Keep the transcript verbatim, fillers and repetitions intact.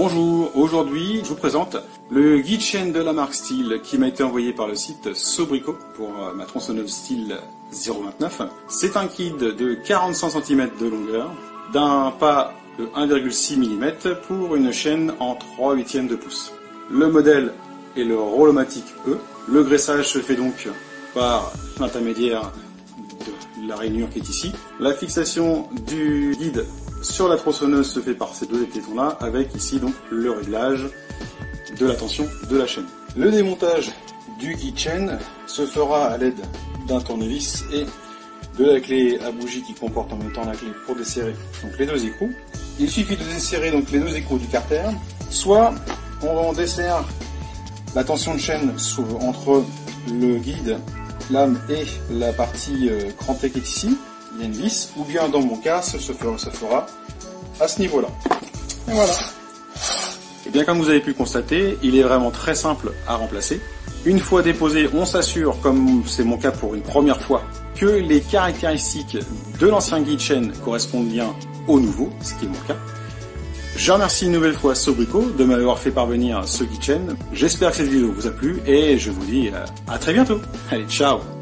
Bonjour, aujourd'hui je vous présente le guide chaîne de la marque Stihl qui m'a été envoyé par le site Sobrico pour ma tronçonneuse Stihl zéro vingt-neuf. C'est un guide de quarante-cinq centimètres de longueur, d'un pas de un virgule six millimètres pour une chaîne en trois huitièmes de pouce. Le modèle est le Rolomatic E. Le graissage se fait donc par l'intermédiaire de la rainure qui est ici. La fixation du guide sur la tronçonneuse se fait par ces deux tétons là, avec ici donc le réglage de la tension de la chaîne. Le démontage du guide chaîne se fera à l'aide d'un tournevis et de la clé à bougie qui comporte en même temps la clé pour desserrer donc les deux écrous. Il suffit de desserrer donc les deux écrous du carter, soit on desserre la tension de chaîne entre le guide, lame et la partie crantée qui est ici. Il y a une vis, ou bien dans mon cas, ça se fera, ça fera à ce niveau-là. Et voilà. Et bien comme vous avez pu le constater, il est vraiment très simple à remplacer. Une fois déposé, on s'assure, comme c'est mon cas pour une première fois, que les caractéristiques de l'ancien guide chaîne correspondent bien au nouveau, ce qui est mon cas. Je remercie une nouvelle fois Sobrico de m'avoir fait parvenir ce guide chaîne. J'espère que cette vidéo vous a plu et je vous dis à très bientôt. Allez, ciao!